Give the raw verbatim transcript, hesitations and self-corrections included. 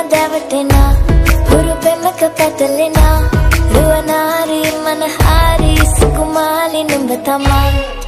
දැවටෙනා හුරු පෙමක පැටලෙනා රුවනාරි මනහාරි සුකුමාලි නුඹ තමා